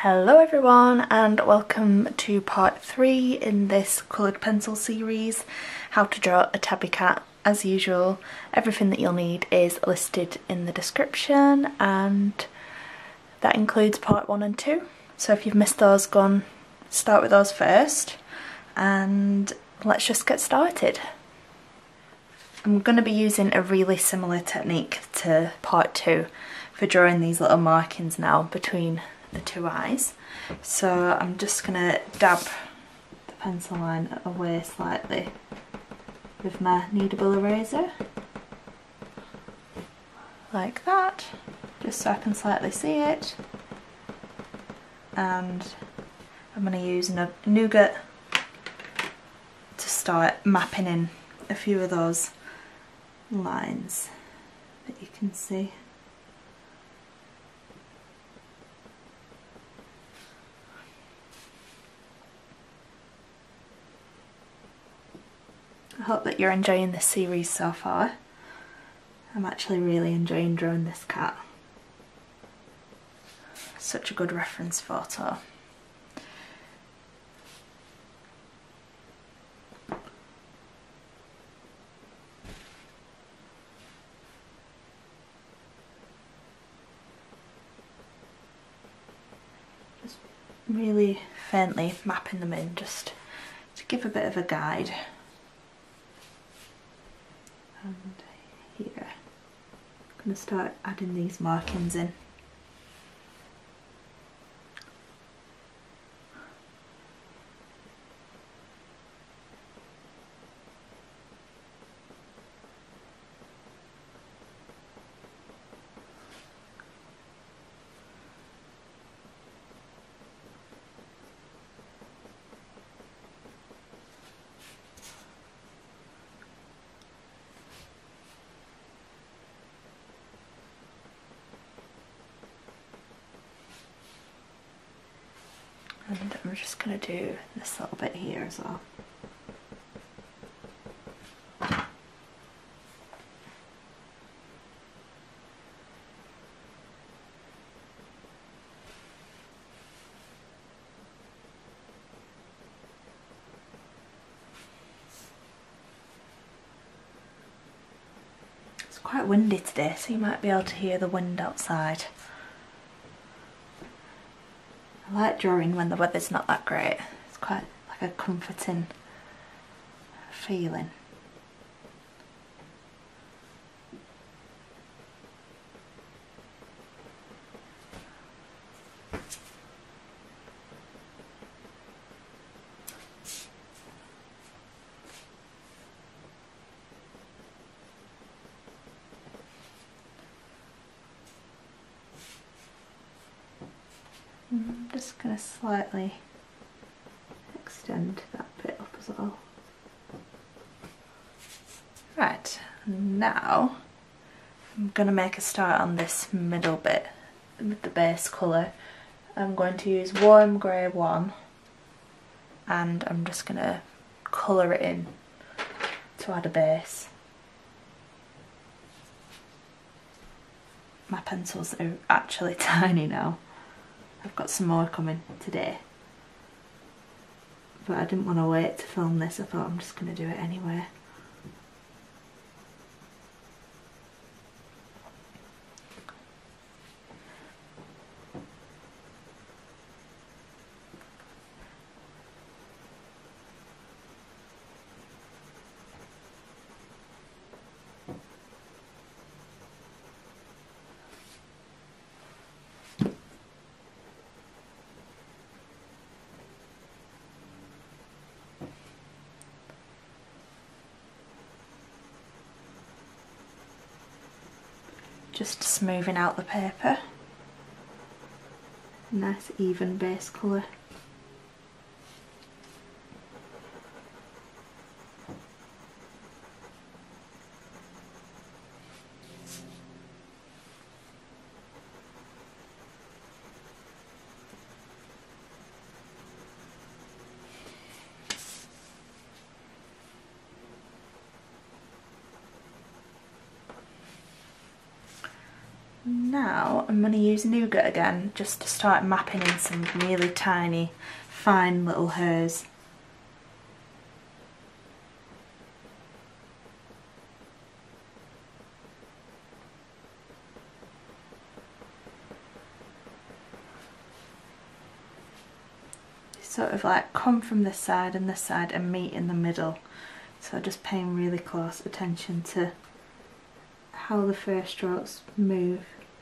Hello everyone and welcome to part 3 in this coloured pencil series, how to draw a tabby cat. As usual, everything that you'll need is listed in the description and that includes part 1 and 2. So if you've missed those, go and start with those first and let's just get started. I'm going to be using a really similar technique to part 2 for drawing these little markings now between the two eyes. So I'm just going to dab the pencil line away slightly with my kneadable eraser, like that, just so I can slightly see it. And I'm going to use nougat to start mapping in a few of those lines that you can see. I hope that you're enjoying this series so far. I'm actually really enjoying drawing this cat. Such a good reference photo. Just really faintly mapping them in just to give a bit of a guide. And here, I'm going to start adding these markings in. And I'm just going to do this little bit here as well. It's quite windy today, so you might be able to hear the wind outside. I like drawing when the weather's not that great. It's quite like a comforting feeling. I'm just going to slightly extend that bit up as well. Right, now I'm going to make a start on this middle bit with the base colour. I'm going to use warm grey 1 and I'm just going to colour it in to add a base. My pencils are actually tiny now. I've got some more coming today, but I didn't want to wait to film this. I thought I'm just going to do it anyway. Just smoothing out the paper. Nice even base colour. Now I'm going to use Nougat again just to start mapping in some really tiny, fine little hairs. Sort of like come from this side and this side and meet in the middle. So just paying really close attention to how the first strokes move.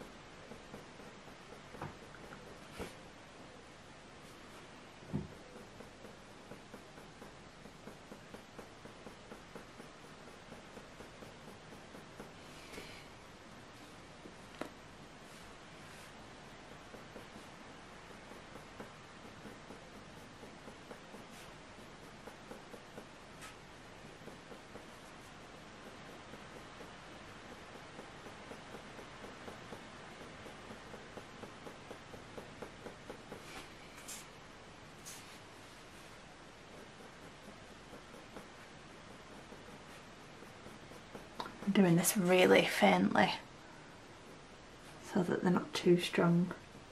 I'm doing this really faintly so that they're not too strong.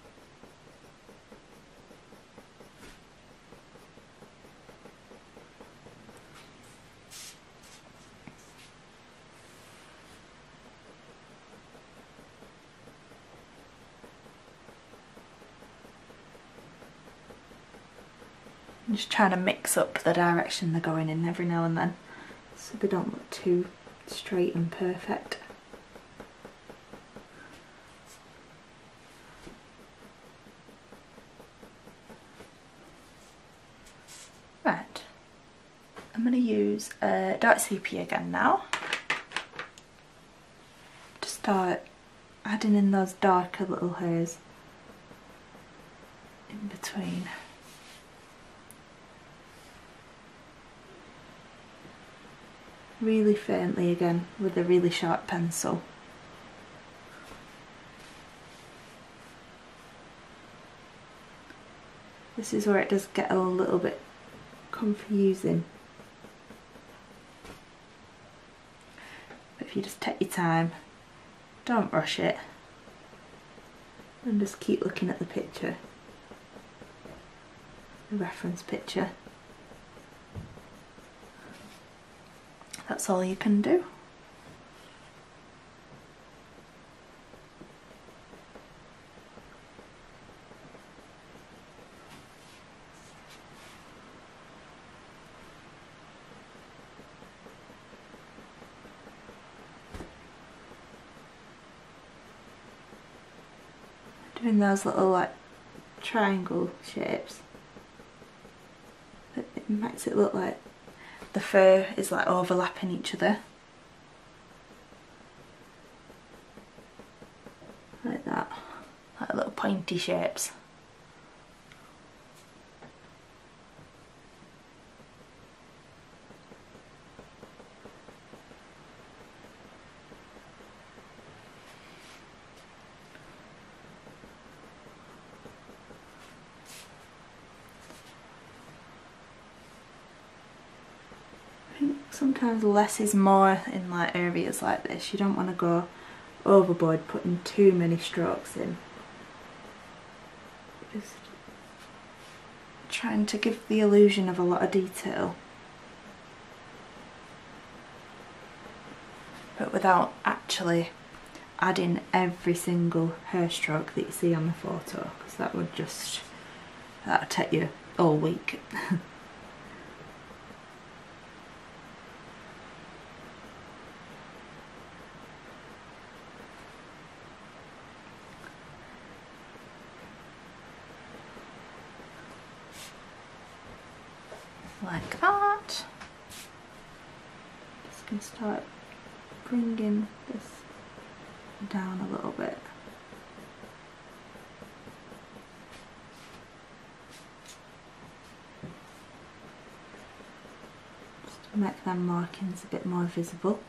I'm just trying to mix up the direction they're going in every now and then so they don't look too straight and perfect. Right, I'm going to use dark sepia again now to start adding in those darker little hairs in between. Really faintly again with a really sharp pencil. This is where it does get a little bit confusing. But if you just take your time, don't rush it, and just keep looking at the picture, the reference picture. That's all you can do. Doing those little like triangle shapes, but it makes it look like the fur is like overlapping each other. Like that. Like little pointy shapes. Sometimes less is more in like areas like this. You don't want to go overboard putting too many strokes in. Just trying to give the illusion of a lot of detail, but without actually adding every single hair stroke that you see on the photo, because that would take you all week. Like that. Just going to start bringing this down a little bit. Just to make them markings a bit more visible.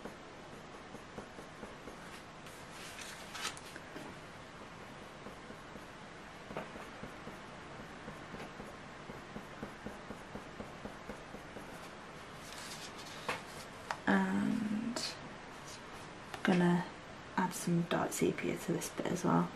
And I'm gonna add add some dark sepia to this bit as well.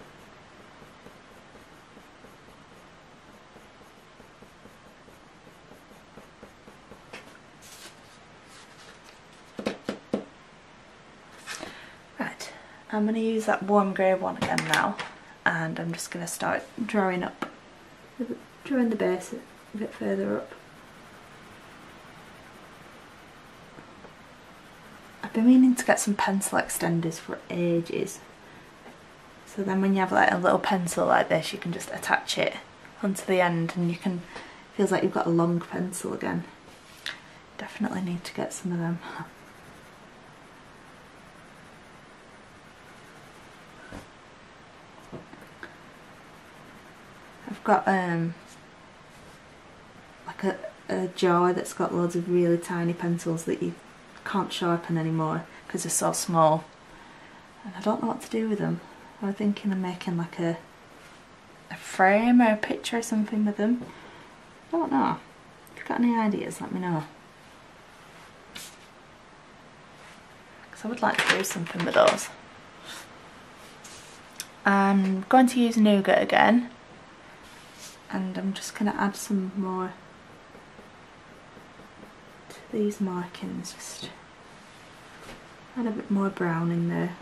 Right, I'm going to use that warm grey one again now, and I'm just going to start drawing the base a bit further up. I've been meaning to get some pencil extenders for ages, so then when you have like a little pencil like this, you can just attach it onto the end and feels like you've got a long pencil again. Definitely need to get some of them. I've got like a jar that's got loads of really tiny pencils that you can't sharpen anymore because they're so small, and I don't know what to do with them. I was thinking of making like a frame or a picture or something with them. I don't know. If you've got any ideas, let me know, because I would like to do something with those. I'm going to use nougat again, and I'm just going to add some more to these markings, just add a bit more brown in there.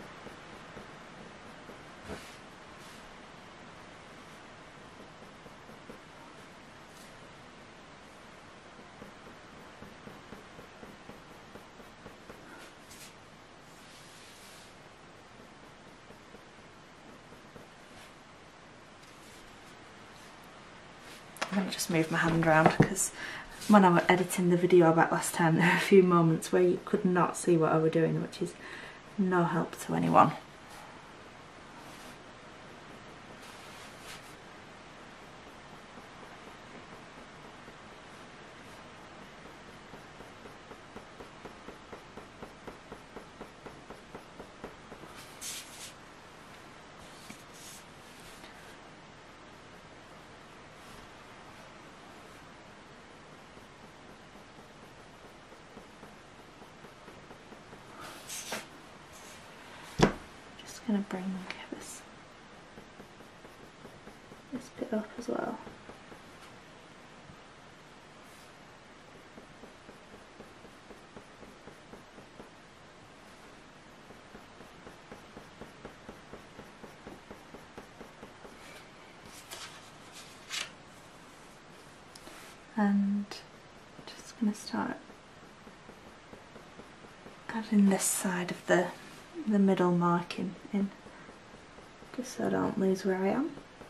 I'm going to just move my hand around, because when I was editing the video back last time, there were a few moments where you could not see what I was doing, which is no help to anyone. Going to bring this bit up as well. And just going to start adding this side of the middle marking in, just so I don't lose where I am.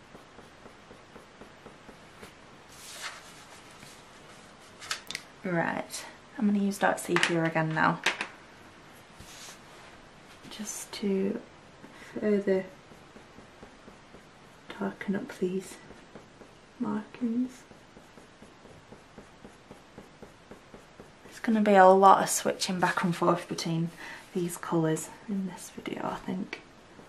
Right, I'm going to use dark sepia again now, just to further darken up these markings. There's going to be a lot of switching back and forth between these colours in this video, I think.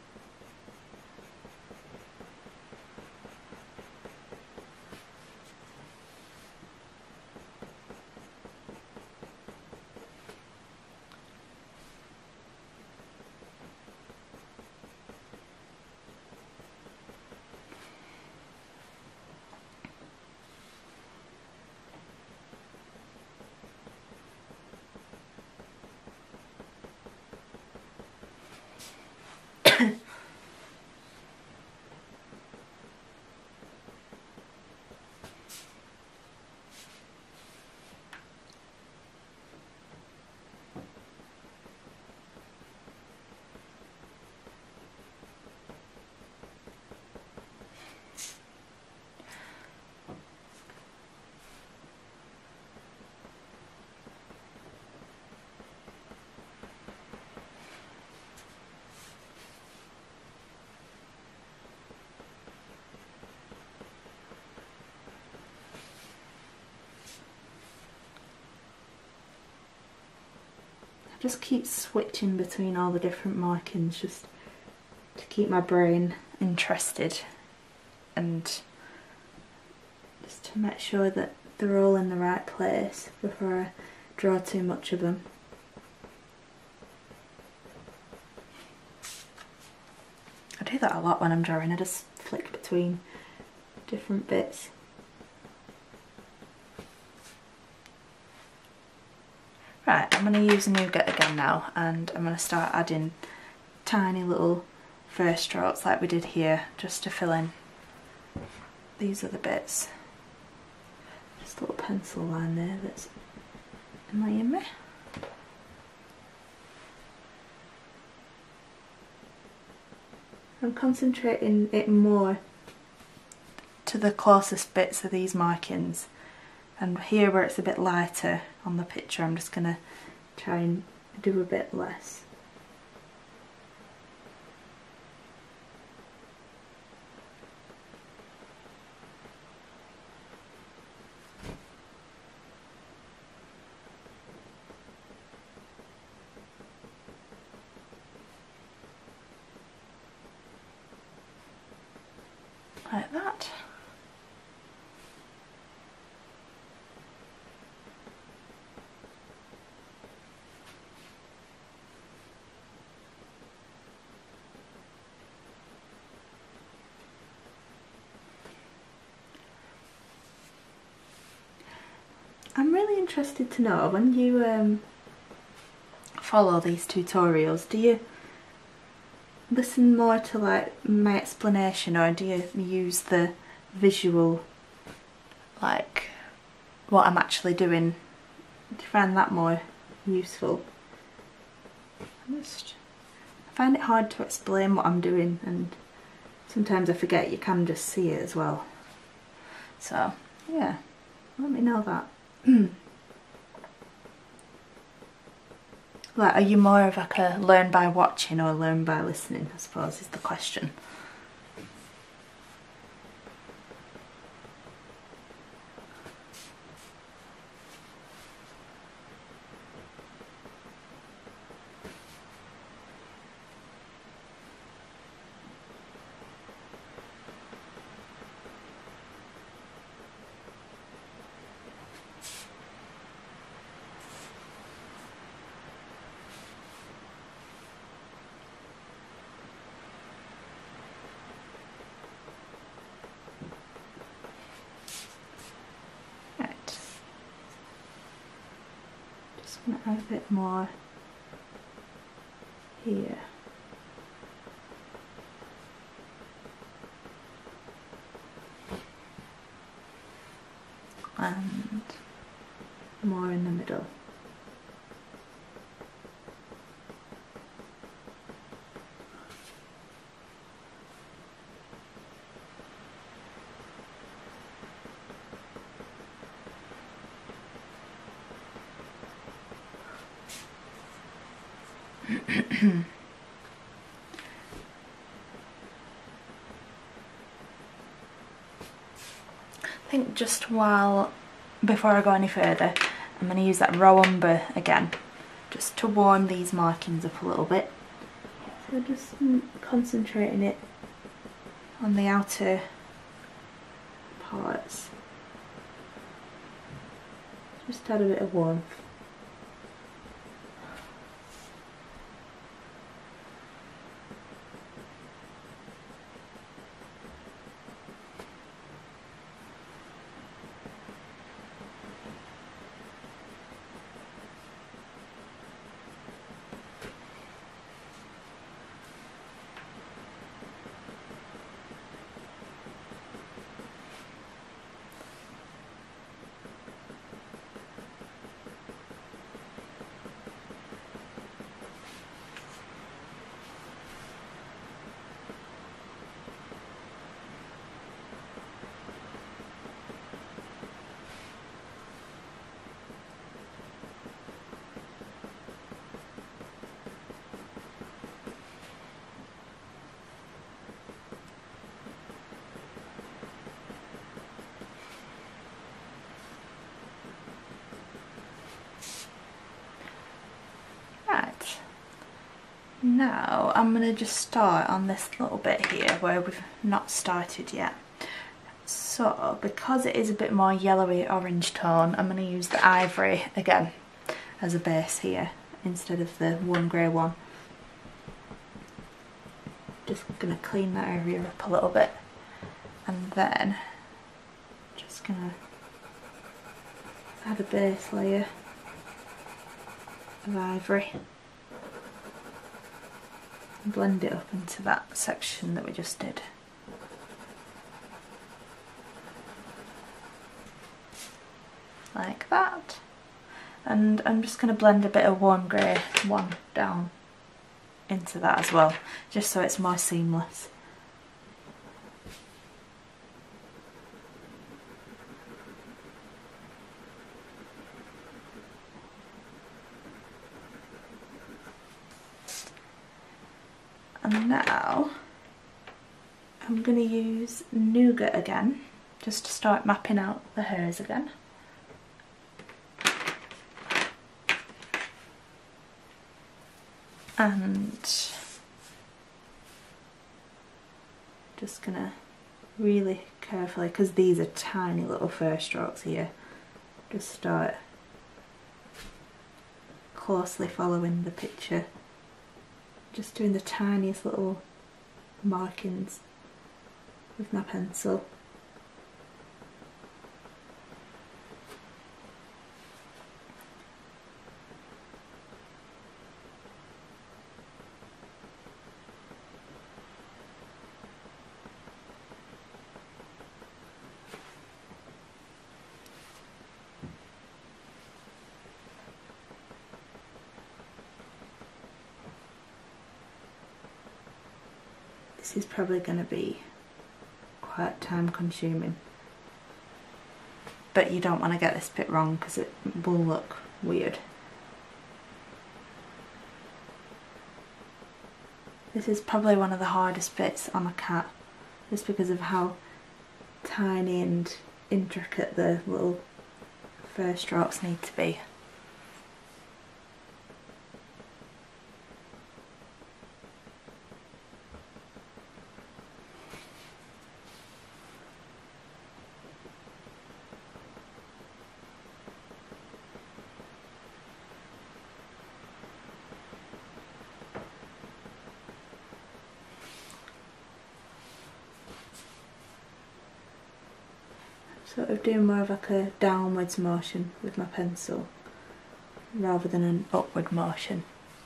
Just keep switching between all the different markings just to keep my brain interested, and just to make sure that they're all in the right place before I draw too much of them. do that a lot when I'm drawing, I just flick between different bits. Right, I'm going to use Nougat again now, and I'm going to start adding tiny little first strokes like we did here, just to fill in these other bits. Just a little pencil line there that's annoying me. I'm concentrating it more to the closest bits of these markings, and here where it's a bit lighter on the picture I'm just going to try and do a bit less. Like that. I'm really interested to know, when you follow these tutorials, do you listen more to like my explanation, or do you use the visual, like what I'm actually doing? Do you find that more useful? I find it hard to explain what I'm doing, and sometimes I forget you can just see it as well. So yeah, let me know that. Like, are you more of like a learn by watching or learn by listening, I suppose is the question. I'm going to add a bit more here. And more in the middle. I think just before I go any further, I'm going to use that raw umber again, just to warm these markings up a little bit. So just concentrating it on the outer parts. Just add a bit of warmth. Now I'm going to just start on this little bit here where we've not started yet. So because it is a bit more yellowy orange tone, I'm going to use the ivory again as a base here instead of the one grey one, Just going to clean that area up a little bit, and then just going to add a base layer of ivory and blend it up into that section that we just did. Like that. And I'm just going to blend a bit of warm grey one down into that as well, just so it's more seamless. And now I'm going to use Nougat again, just to start mapping out the hairs again. And just gonna really carefully, because these are tiny little fur strokes here, just start closely following the picture, just doing the tiniest little markings with my pencil. This is probably going to be quite time consuming, but you don't want to get this bit wrong because it will look weird. This is probably one of the hardest bits on a cat, just because of how tiny and intricate the little fur strokes need to be. Sort of doing more of like a downwards motion with my pencil rather than an upward motion.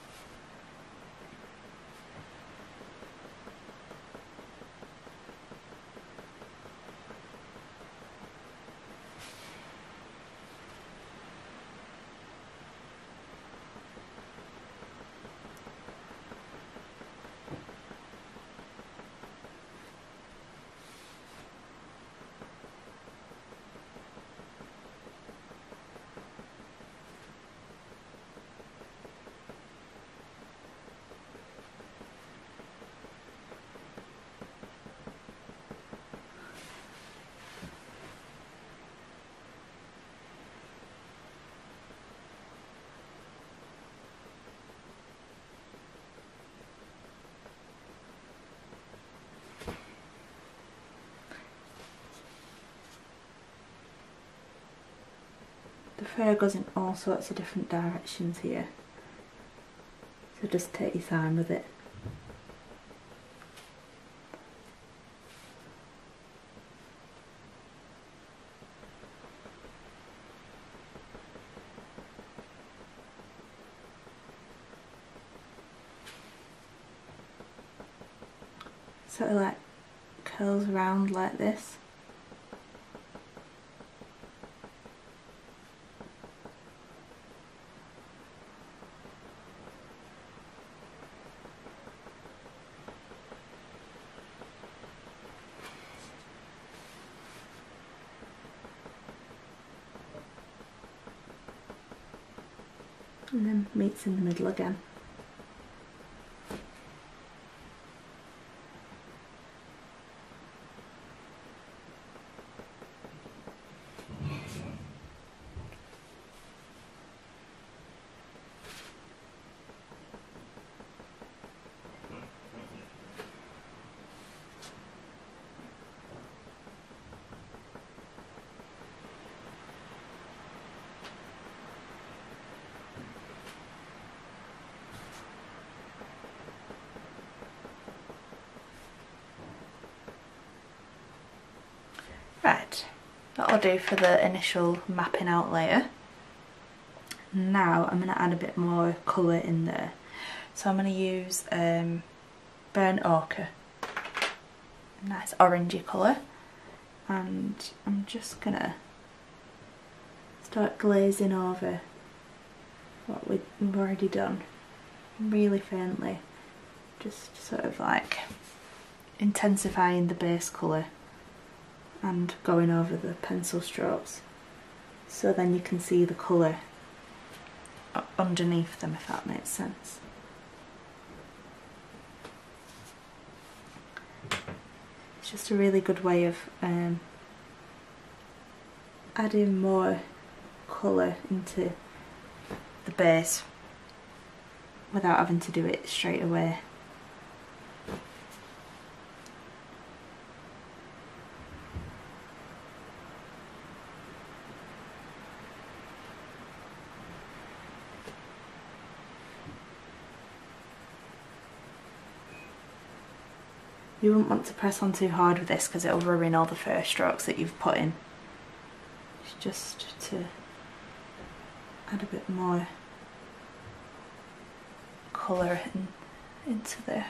The fur goes in all sorts of different directions here, so just take your time with it. Sort of like curls around like this. And then meets in the middle again. Right, that'll do for the initial mapping out layer. Now I'm going to add a bit more colour in there. So I'm going to use burnt ochre, a nice orangey colour, and I'm just going to start glazing over what we've already done really faintly, just sort of like intensifying the base colour and going over the pencil strokes, so then you can see the colour underneath them, if that makes sense. It's just a really good way of adding more colour into the base without having to do it straight away. You wouldn't want to press on too hard with this because it'll ruin all the first strokes that you've put in. It's just to add a bit more colour into there.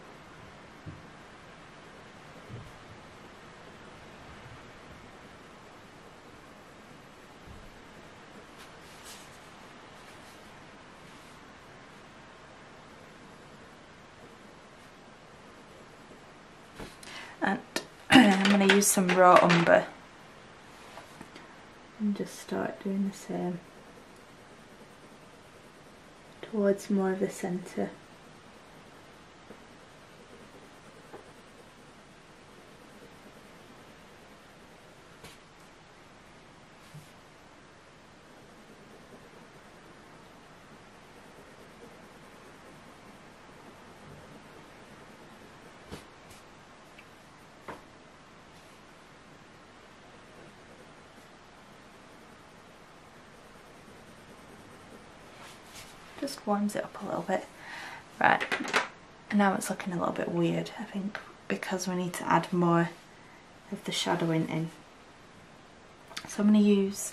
And I'm going to use some raw umber and just start doing the same towards more of the centre. Just warms it up a little bit. Right, and now it's looking a little bit weird, I think, because we need to add more of the shadowing in. So I'm going to use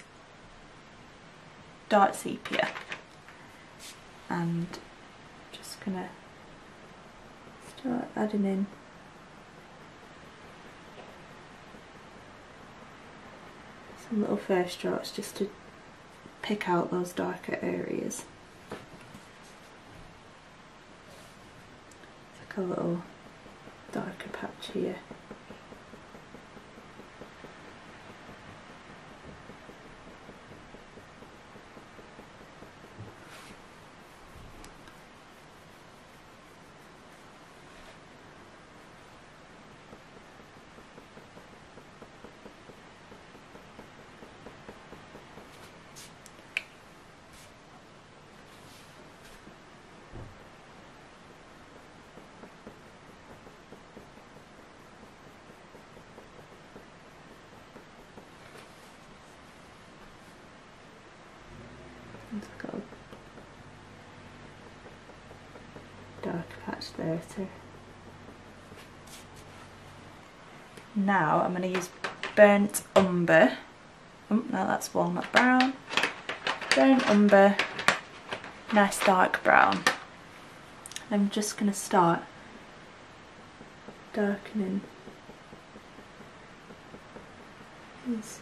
dark sepia and just going to start adding in some little first strokes just to pick out those darker areas. It's like a little darker patch here. Let's go dark patch there too. Now I'm going to use burnt umber. Oh, no, that's walnut brown. Burnt umber, nice dark brown. I'm just going to start darkening these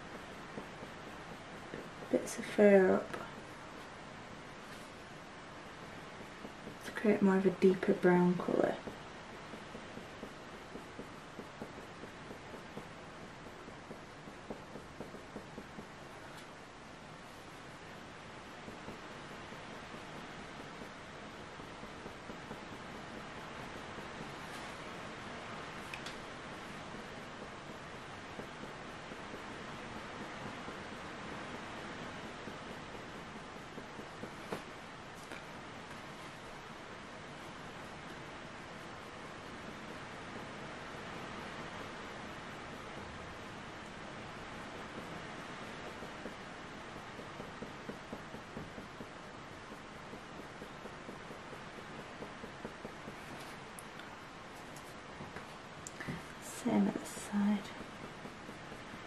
bits of fur up to create more of a deeper brown colour. Same at the side.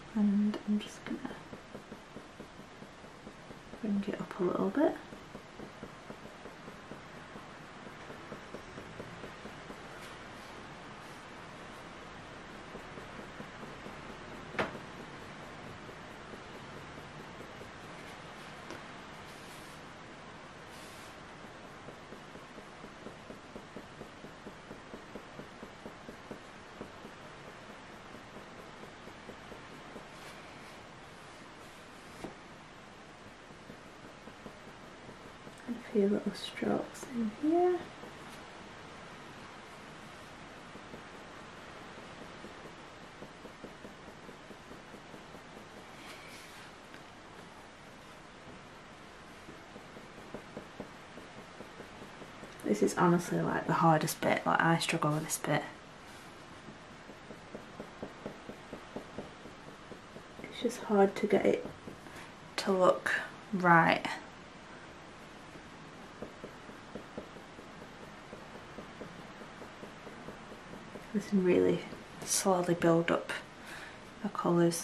and I'm just gonna bring it up a little bit. A few little strokes in here. This is honestly like the hardest bit, like I struggle with this bit. It's just hard to get it to look right. We can really slowly build up the colours.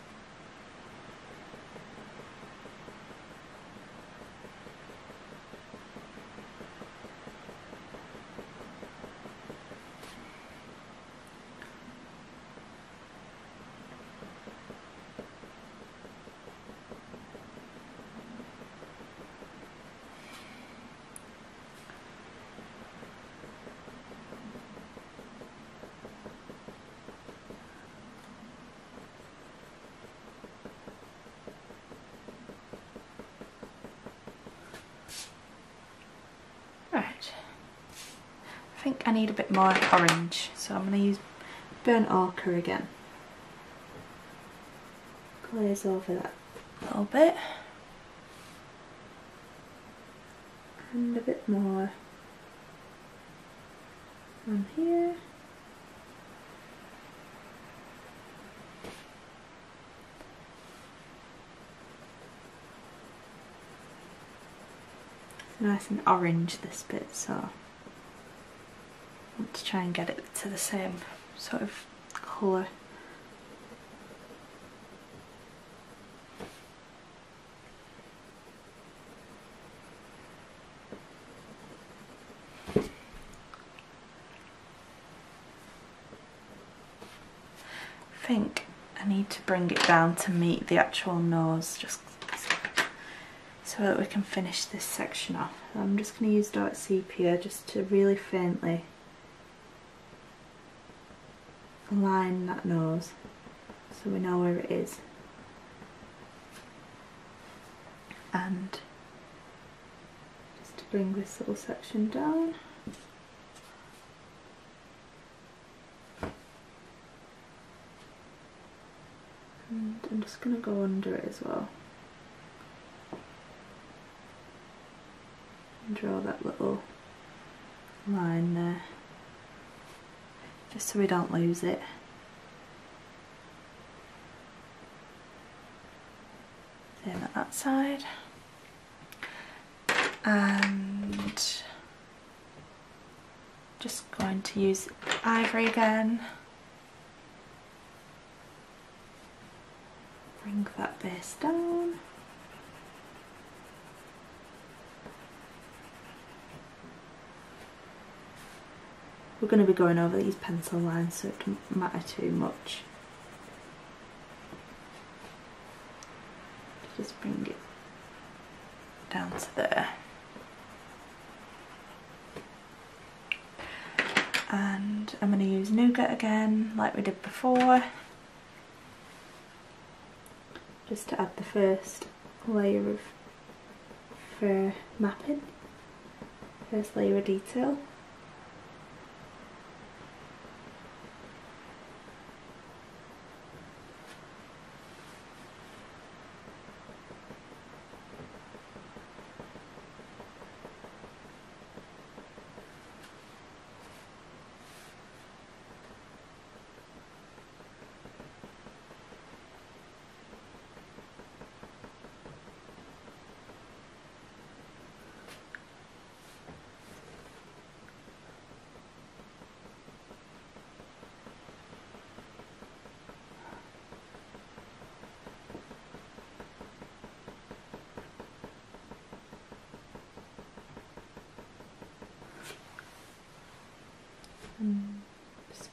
Right, I think I need a bit more orange, so I'm going to use burnt ochre again. Glaze over that a little bit. And a bit more on here. Nice and orange this bit, so I want to try and get it to the same sort of colour. I think I need to bring it down to meet the actual nose, just so that we can finish this section off. I'm just going to use dark sepia just to really faintly align that nose so we know where it is. And just to bring this little section down. And I'm just going to go under it as well. Draw that little line there, just so we don't lose it. Same at that side. And just going to use ivory again. Bring that base down. We're going to be going over these pencil lines, so it doesn't matter too much. Just bring it down to there. And I'm going to use nougat again, like we did before, just to add the first layer of fur mapping, first layer of detail.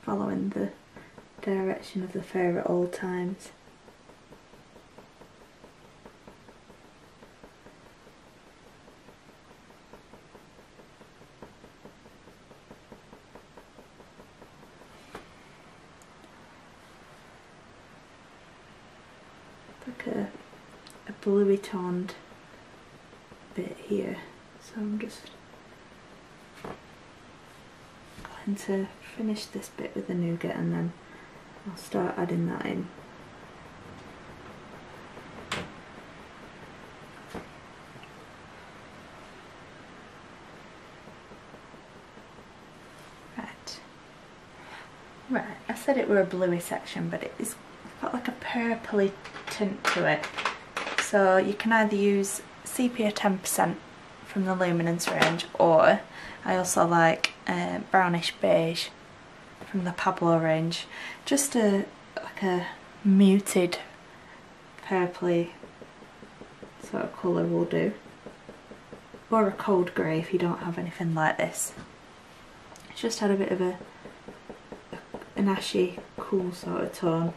following the direction of the fur at all times. Like a bluey toned bit here, so I'm just going to finish this bit with the nougat and then I'll start adding that in. Right, I said it were a bluey section, but it's got like a purpley tint to it. So you can either use sepia 10% from the luminance range, or I also like brownish beige from the Pablo range. Just like a muted purpley sort of colour will do. Or a cold grey if you don't have anything like this. It's just had a bit of an ashy, cool sort of tone.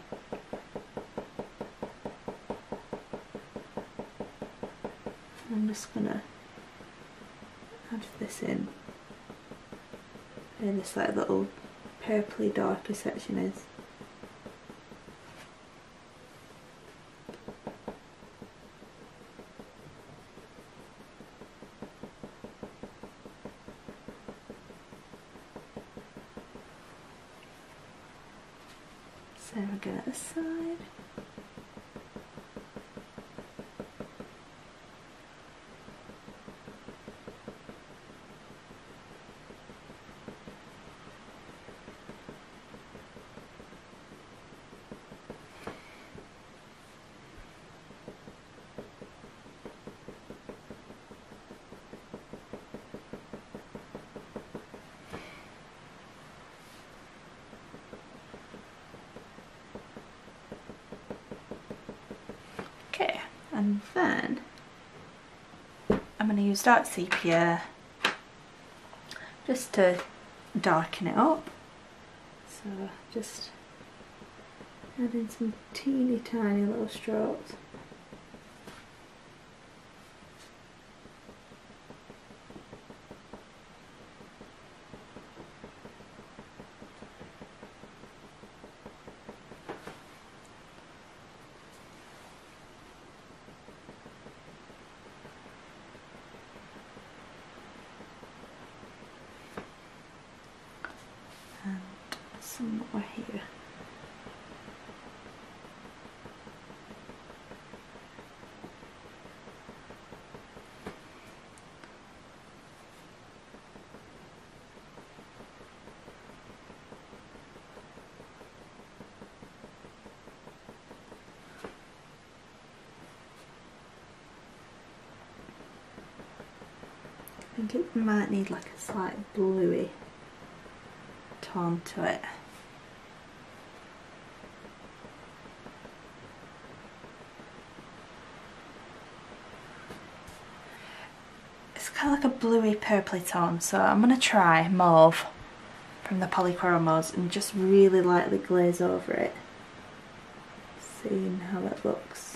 I'm just gonna add this in where this like little purpley darker section is. Same again at the side. Okay, and then I'm going to use dark sepia just to darken it up. So just adding some teeny tiny little strokes. Some more here. I think it might need like a slight bluey tone to it. It's kind of like a bluey purpley tone, so I'm going to try mauve from the Polychromos and just really lightly glaze over it, seeing how it looks.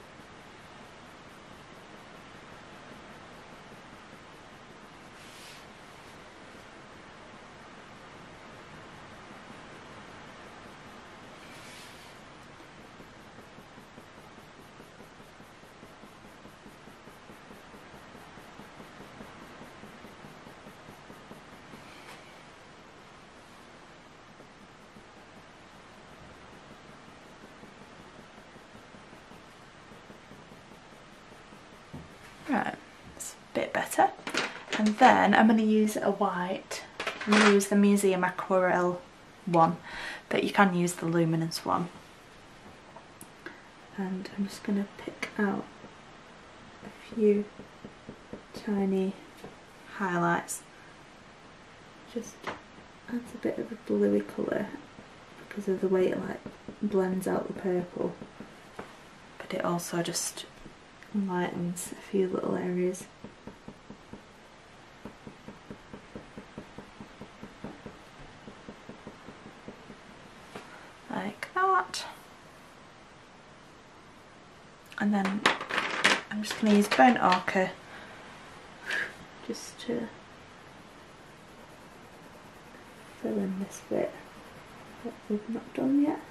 Right, it's a bit better. And then I'm going to use a white. I'm going to use the Museum Aquarelle one, but you can use the Luminance one. And I'm just going to pick out a few tiny highlights. Just adds a bit of a bluey colour because of the way it like blends out the purple. But it also just lightens a few little areas. And then I'm just going to use burnt ochre just to fill in this bit that we've not done yet.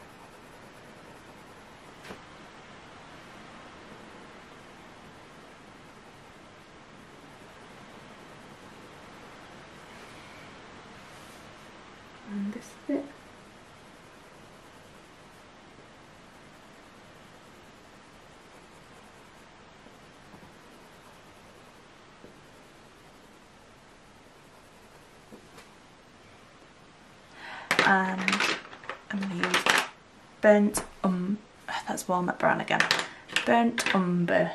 And this bit. And I'm going to use burnt that's walnut brown again, burnt umber,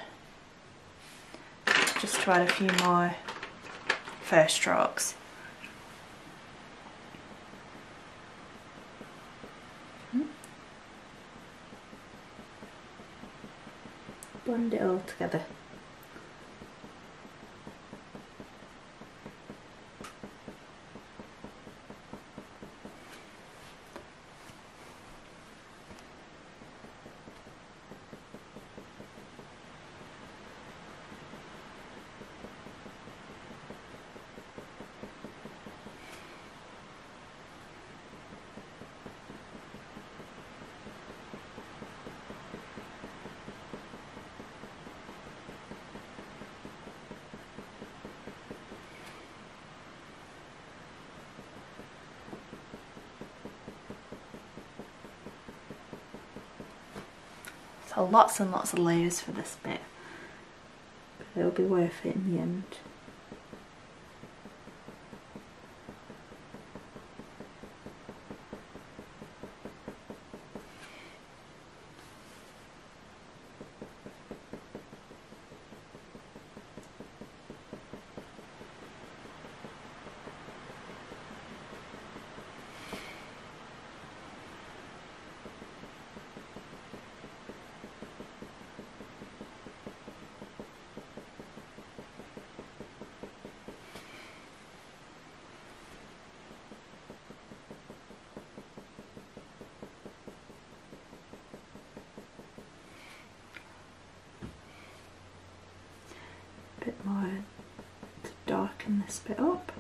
just to add a few more first strokes. Blend it all together. So lots and lots of layers for this bit, but it'll be worth it in the end. Bit more to darken this bit up.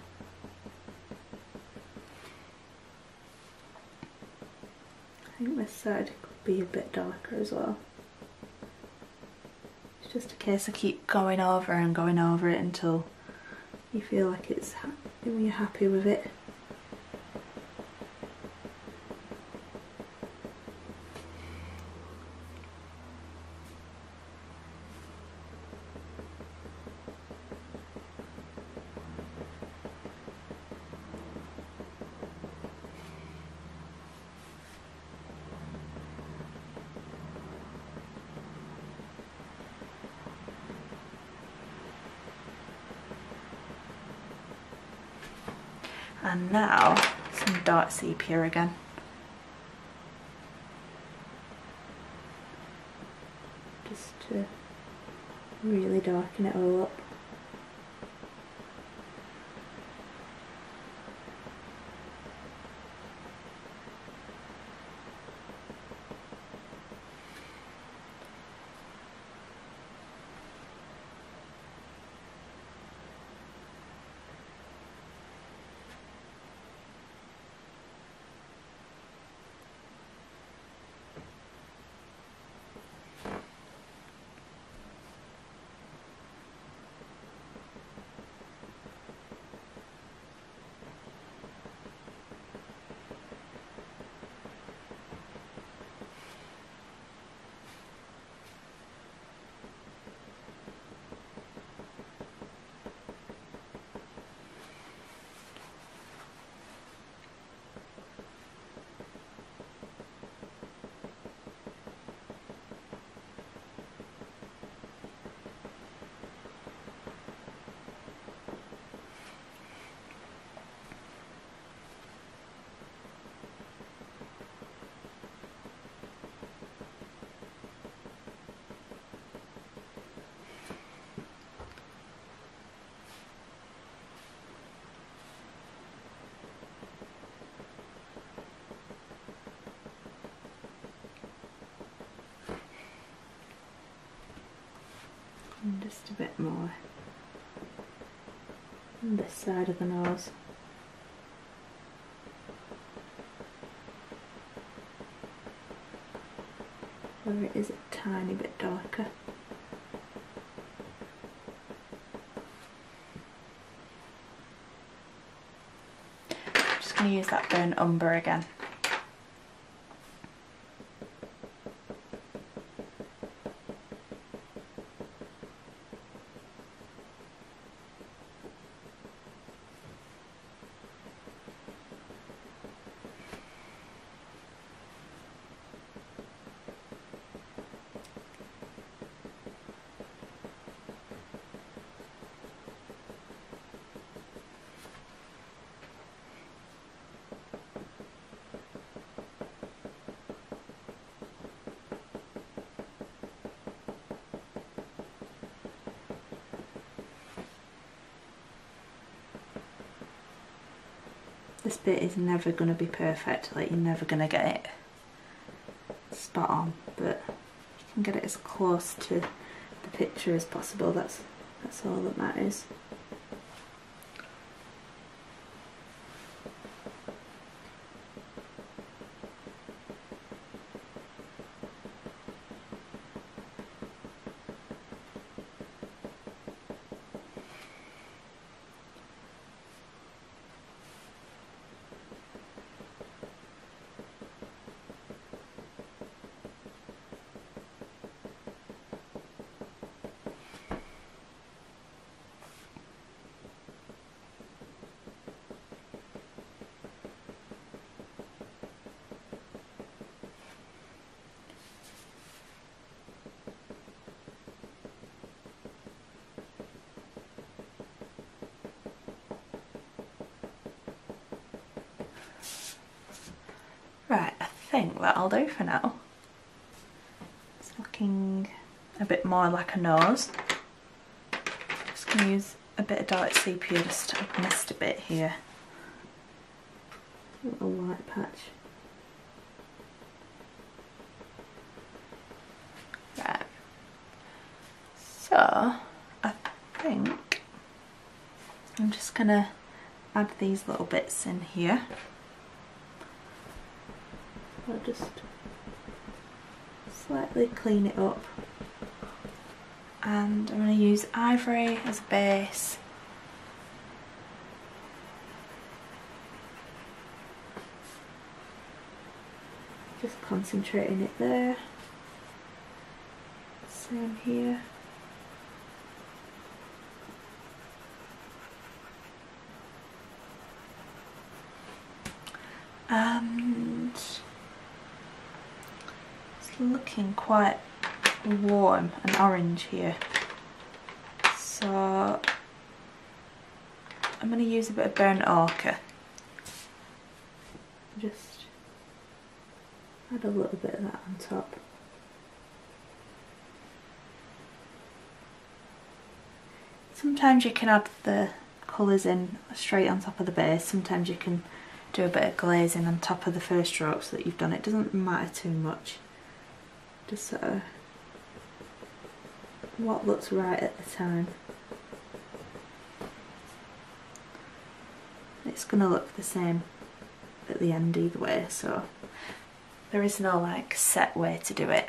I think this side could be a bit darker as well. It's just a case of keep going over and going over it until you feel like you're happy with it. And now some dark sepia again. Just to really darken it all up. And just a bit more on this side of the nose. Where it is a tiny bit darker. I'm just going to use that burnt umber again. This bit is never going to be perfect, like you're never going to get it spot on, but you can get it as close to the picture as possible. That's all that matters. Right, I think that'll do for now. It's looking a bit more like a nose. Just going to use a bit of dark sepia, just I've missed a bit here. A little white patch. Right. So, I think I'm just going to add these little bits in here. I'll just slightly clean it up, and I'm going to use ivory as a base. Just concentrating it there. Same here. And looking quite warm and orange here, so I'm going to use a bit of burnt ochre. Just add a little bit of that on top. Sometimes you can add the colours in straight on top of the base, sometimes you can do a bit of glazing on top of the first strokes that you've done. It doesn't matter too much. Just sort of what looks right at the time. It's going to look the same at the end either way, so there is no like set way to do it.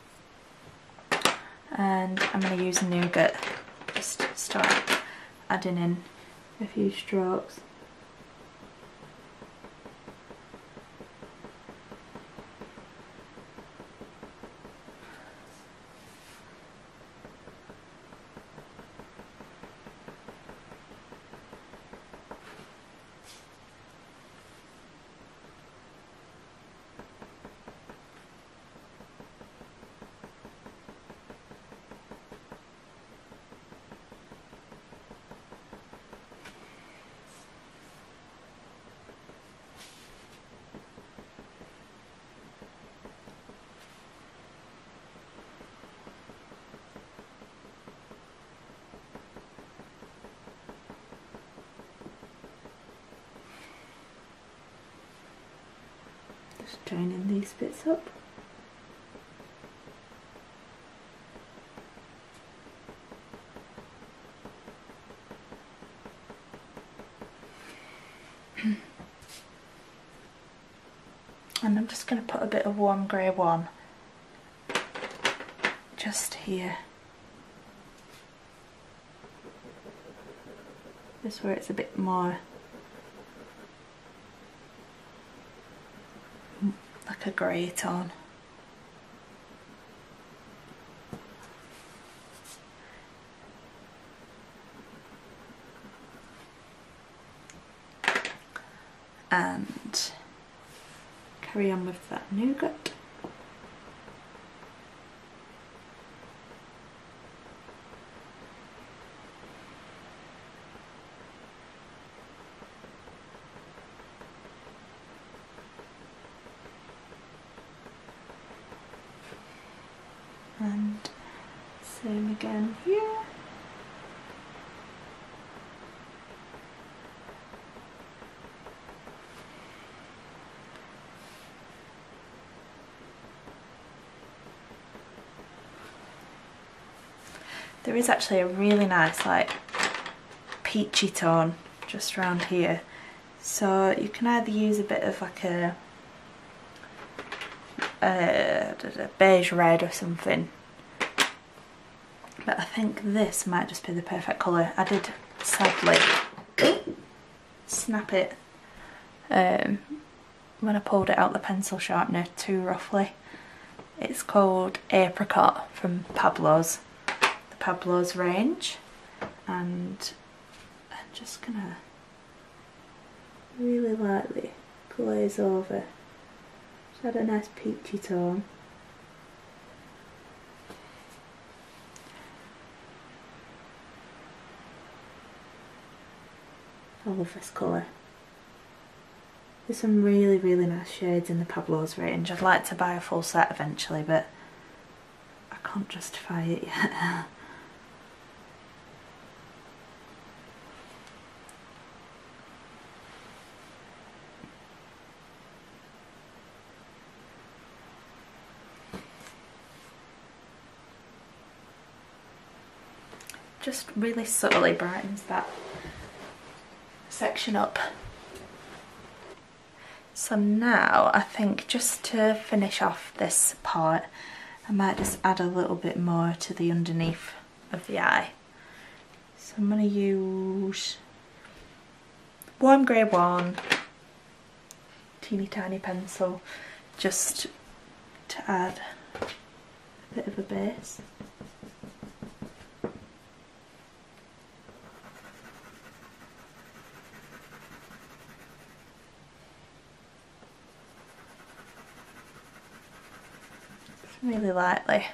And I'm going to use nougat, just start adding in a few strokes. Just joining these bits up. And I'm just going to put a bit of warm grey one just here. Just where it's a bit more like a grey tone. And carry on with that nougat. And same again here. There is actually a really nice like peachy tone just around here, so you can either use a bit of like a beige red or something, but I think this might just be the perfect colour. I did sadly snap it when I pulled it out the pencil sharpener too roughly. It's called Apricot from Pablo's range, and I'm just gonna really lightly glaze over. Just add a nice peachy tone. I love this colour. There's some really nice shades in the Pablo's range. I'd like to buy a full set eventually, but I can't justify it yet. Just really subtly brightens that section up. So now I think just to finish off this part, I might just add a little bit more to the underneath of the eye. So I'm going to use warm grey one, teeny tiny pencil, just to add a bit of a base. Really lightly.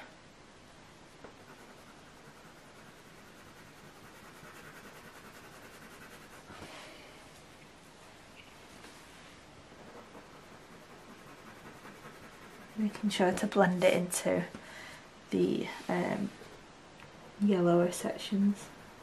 Making sure to blend it into the yellower sections.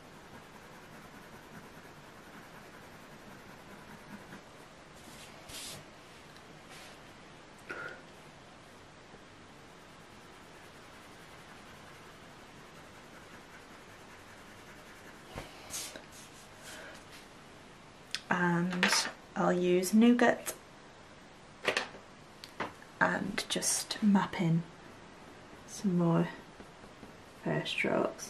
And I'll use nougat and just map in some more fair strokes.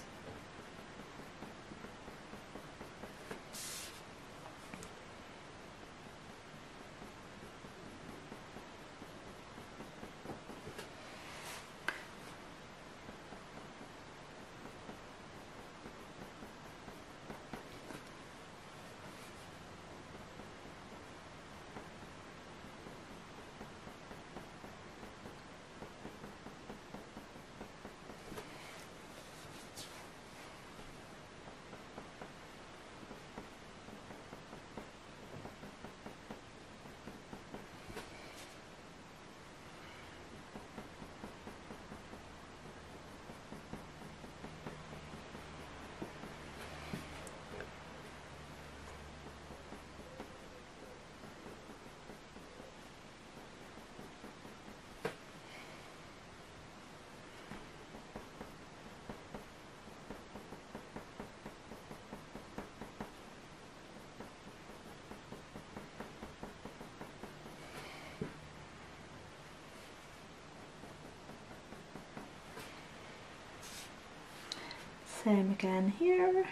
Same again here.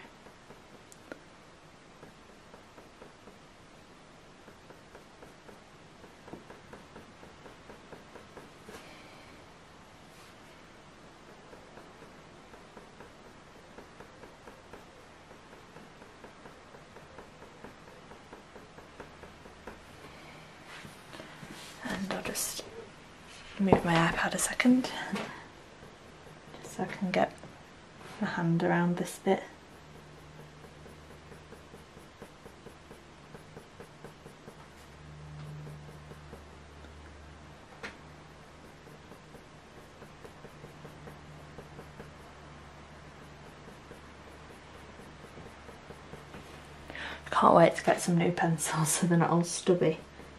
And I'll just move my iPad a second, just so I can get my hand around this bit. Can't wait to get some new pencils so they're not all stubby.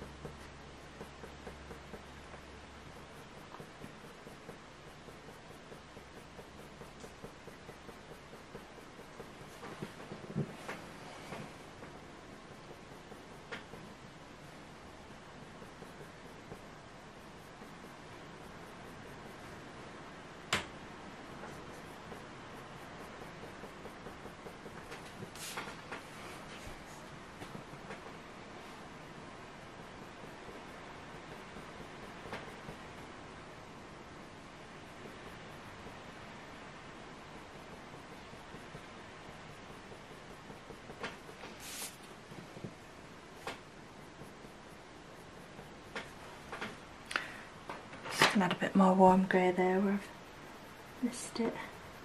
Can add a bit more warm grey there where I've missed it.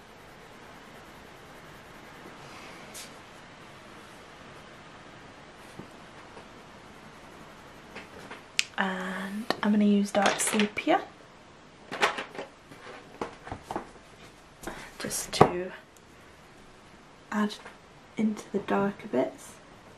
And I'm going to use dark sepia just to add into the darker bits.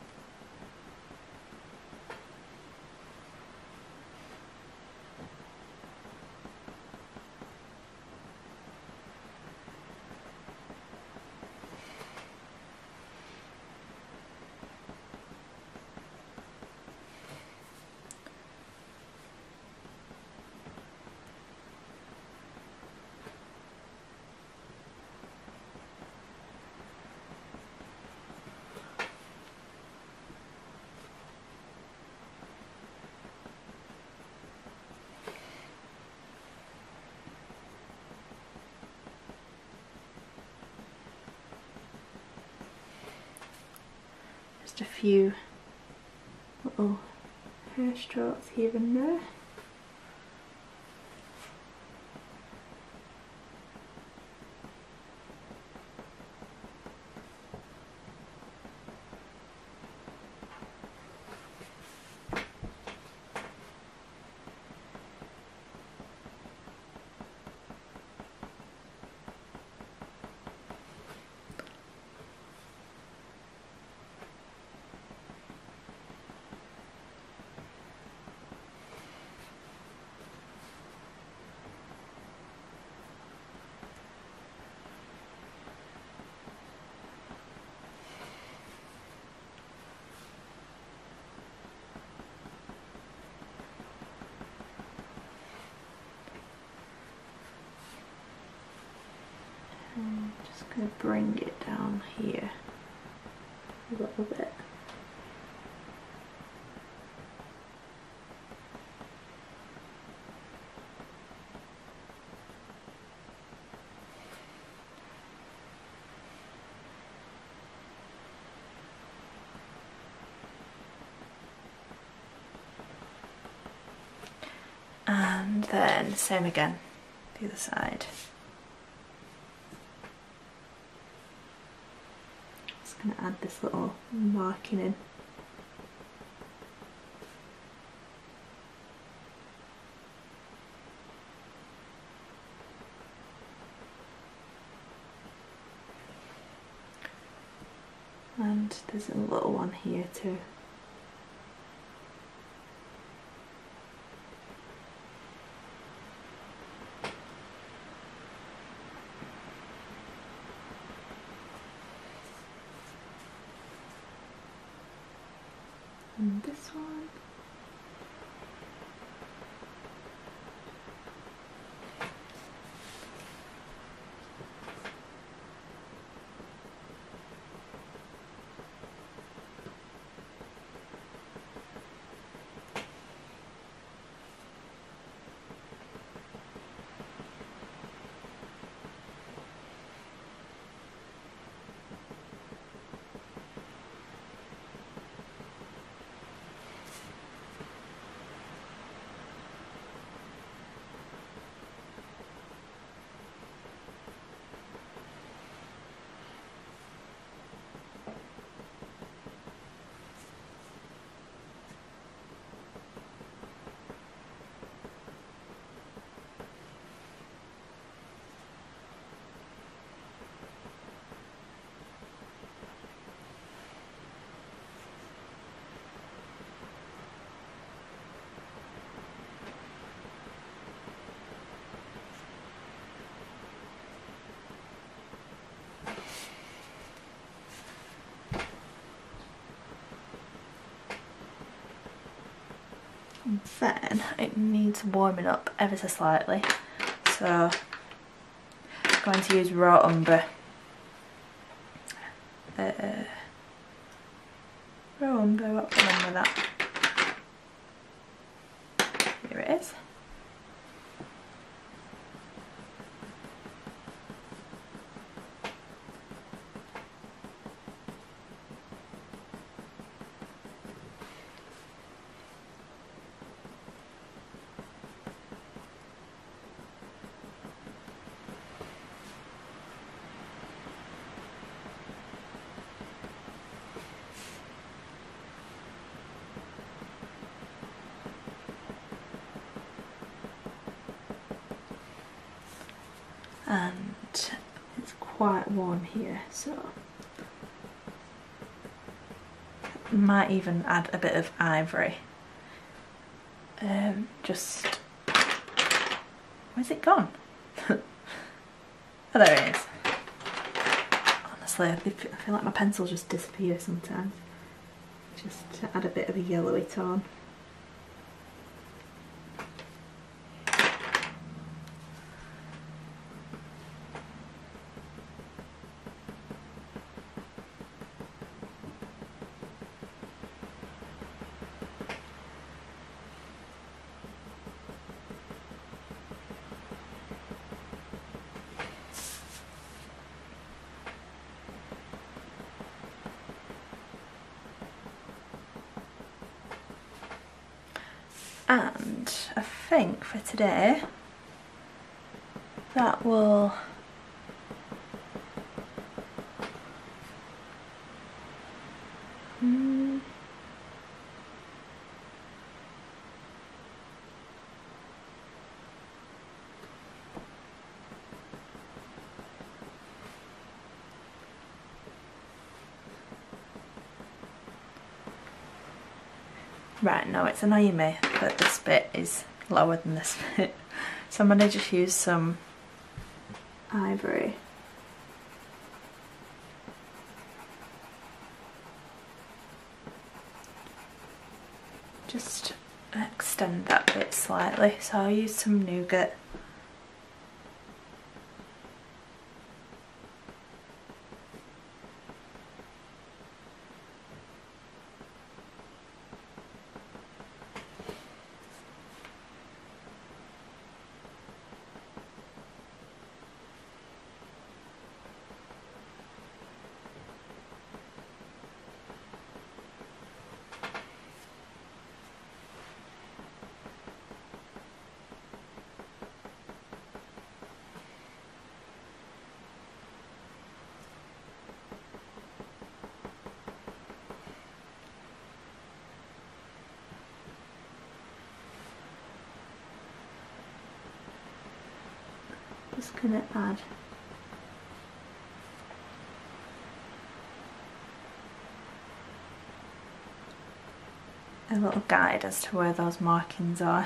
Just a few little hair strokes here and there. I'm just going to bring it down here a little bit. And then same again, the other side. Just going to add this little marking in. And there's a little one here too. And this one. Then it needs warming up ever so slightly, so I'm going to use raw umber. Raw umber, what's going on with that? Here it is. And it's quite warm here, so I might even add a bit of ivory. Just, where's it gone? Oh, there it is. Honestly, I feel like my pencils just disappear sometimes. Just to add a bit of a yellowy tone. And I think for today that will right, now it's annoying me that this bit is lower than this bit, so I'm going to just use some ivory. Just extend that bit slightly, so I'll use some nougat. Just gonna add a little guide as to where those markings are.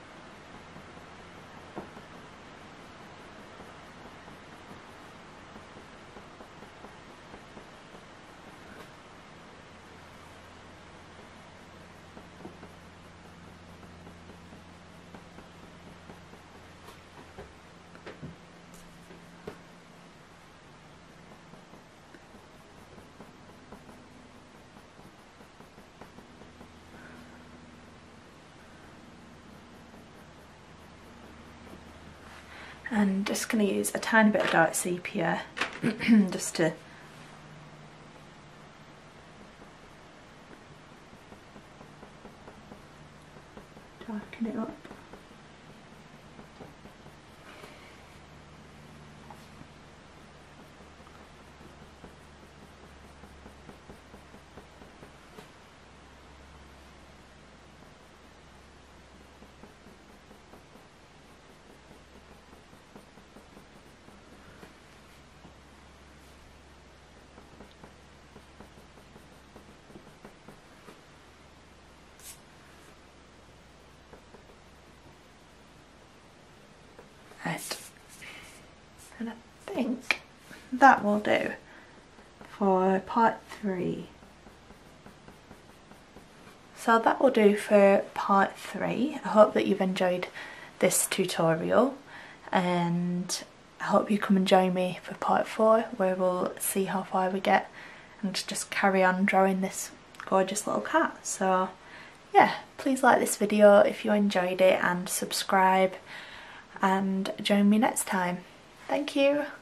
And just going to use a tiny bit of dark sepia just to darken it up. Right, and I think that will do for part 3. So that will do for part 3. I hope that you've enjoyed this tutorial, and I hope you come and join me for part 4, where we'll see how far we get and just carry on drawing this gorgeous little cat. So yeah, please like this video if you enjoyed it and subscribe, and join me next time. Thank you.